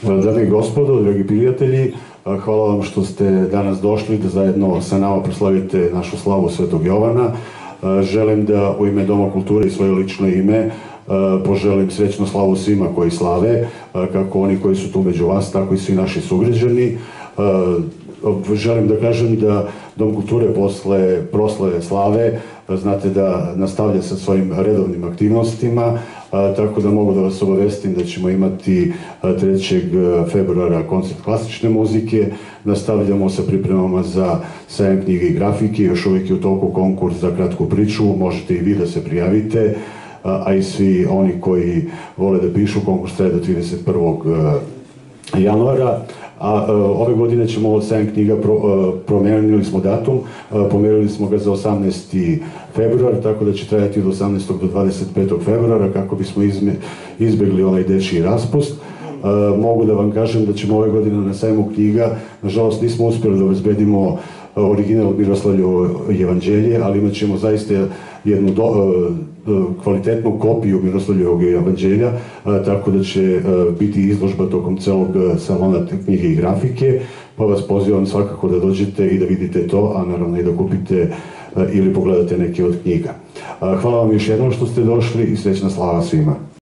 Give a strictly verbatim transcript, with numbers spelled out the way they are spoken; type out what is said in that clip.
Dame i gospodo, dragi prijatelji, hvala vam što ste danas došli da zajedno sa nama proslavite našu slavu Svetog Jovana. Želim da u ime Doma kulture i svoje lično ime poželim srećnu slavu svima koji slave, kako oni koji su tu među vas, tako i svi naši sugrađani. Želim da kažem da Dom kulture posle proslave slave znate da nastavlja sa svojim redovnim aktivnostima, tako da mogu da vas obavestim da ćemo imati trećeg februara koncert klasične muzike, nastavljamo sa pripremama za sajam knjige i grafike, još uvijek je u toku konkurs za kratku priču, možete i vi da se prijavite, a i svi oni koji vole da pišu, konkurs traje do trideset prvog januara. A ove godine ćemo od sajam knjiga, promenili smo datum, pomerili smo ga za osamnaesti februar, tako da će trajati od osamnaestog do dvadeset petog februara kako bismo izbjegli ovaj dečiji raspust. Mogu da vam kažem da ćemo ove godine na sajmu knjiga, nažalost nismo uspjeli da obezbedimo original Miroslavljevo evanđelje, ali imat ćemo zaista jednu kvalitetnu kopiju Miroslavljevog evanđelja, tako da će biti izložba tokom celog salona knjige i grafike, pa vas pozivam svakako da dođete i da vidite to, a naravno i da kupite ili pogledate neke od knjiga. Hvala vam još jednom što ste došli i srećna slava svima.